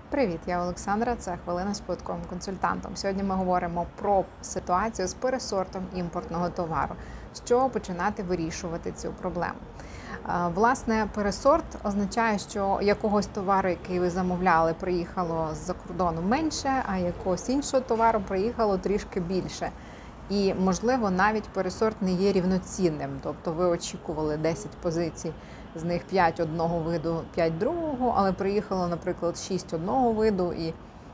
Привіт, я Олександра, це «Хвилина з податковим консультантом». Сьогодні ми говоримо про ситуацію з пересортом імпортного товару, що починати вирішувати цю проблему. Власне, пересорт означає, що якогось товару, який ви замовляли, приїхало з-за кордону менше, а якогось іншого товару приїхало трішки більше. І, можливо, навіть пересорт не є рівноцінним. Тобто ви очікували 10 позицій, з них 5 одного виду, 5 другого, але приїхало, наприклад, 6 одного виду і,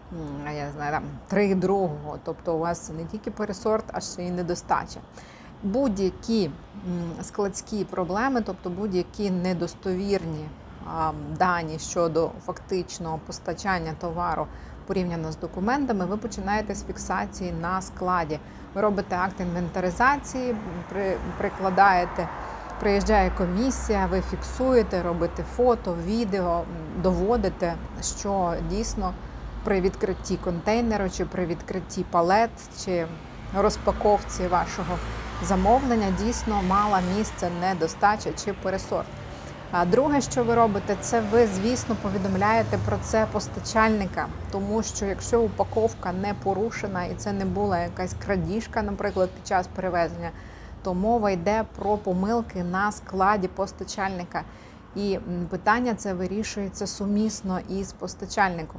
я не знаю, 3 другого. Тобто у вас не тільки пересорт, а ще й недостача. Будь-які складські проблеми, тобто будь-які недостовірні дані щодо фактичного постачання товару порівняно з документами, ви починаєте з фіксації на складі. Ви робите акт інвентаризації, прикладаєте, приїжджає комісія, ви фіксуєте, робите фото, відео, доводите, що дійсно при відкритті контейнеру, чи при відкритті палет, чи розпаковці вашого замовлення дійсно мала місце недостача чи пересорт. А друге, що ви робите, це ви, звісно, повідомляєте про це постачальника, тому що якщо упаковка не порушена і це не була якась крадіжка, наприклад, під час перевезення, то мова йде про помилки на складі постачальника. І питання це вирішується сумісно із постачальником.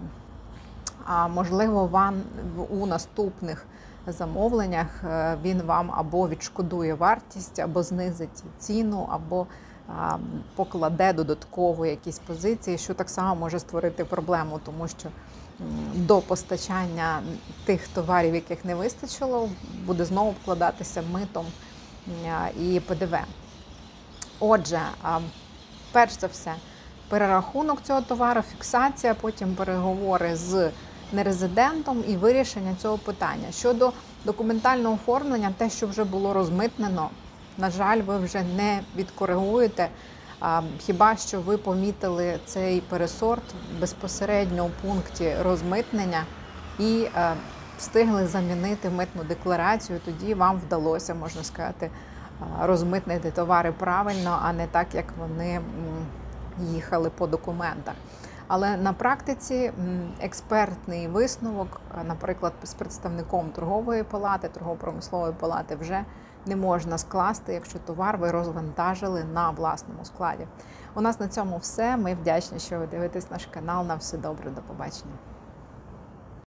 А можливо, вам у наступних замовленнях він вам або відшкодує вартість, або знизить ціну, або покладе додатково якісь позиції, що так само може створити проблему, тому що до постачання тих товарів, яких не вистачило, буде знову вкладатися митом і ПДВ. Отже, перш за все, перерахунок цього товару, фіксація, потім переговори з нерезидентом і вирішення цього питання. Щодо документального оформлення, те, що вже було розмитнено, на жаль, ви вже не відкоригуєте, хіба що ви помітили цей пересорт безпосередньо у пункті розмитнення і встигли замінити митну декларацію, тоді вам вдалося, можна сказати, розмитнити товари правильно, а не так, як вони їхали по документах. Але на практиці експертний висновок, наприклад, з представником торгової палати, торгово-промислової палати, вже не можна скласти, якщо товар ви розвантажили на власному складі. У нас на цьому все. Ми вдячні, що ви дивитесь наш канал. На все добре, до побачення.